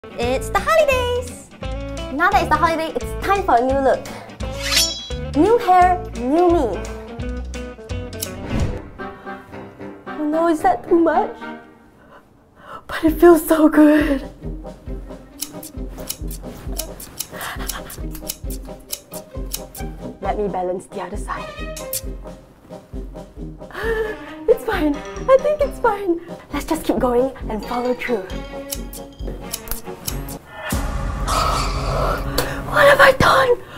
It's the holidays! Now that it's the holiday, it's time for a new look. New hair, new me. Oh no, is that too much? But it feels so good. Let me balance the other side. It's fine. I think it's fine. Let's just keep going and follow through. What have I done?